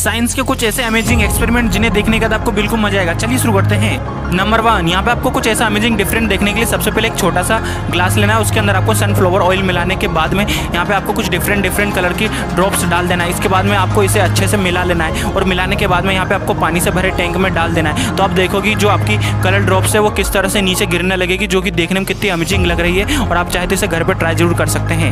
Science के कुछ ऐसे अमेजिंग एक्सपेरिमेंट जिन्हें देखने के बाद आपको बिल्कुल मजा आएगा। चलिए शुरू करते हैं। नंबर 1, यहाँ पे आपको कुछ ऐसा अमेजिंग डिफरेंट देखने के लिए सबसे पहले एक छोटा सा ग्लास लेना है। उसके अंदर आपको सनफ्लावर ऑयल मिलाने के बाद में यहाँ पे आपको कुछ डिफरेंट कलर की ड्रॉप्स डाल देना है। इसके बाद में आपको इसे अच्छे से मिला लेना है और मिलाने के बाद में यहाँ पे आपको पानी से भरे टैंक में डाल देना है। तो आप देखोगे जो आपकी कलर ड्रॉप्स है वो किस तरह से नीचे गिरने लगेगी, जो कि देखने में कितनी अमेजिंग लग रही है। और आप चाहे तो इसे घर पर ट्राई जरूर कर सकते हैं।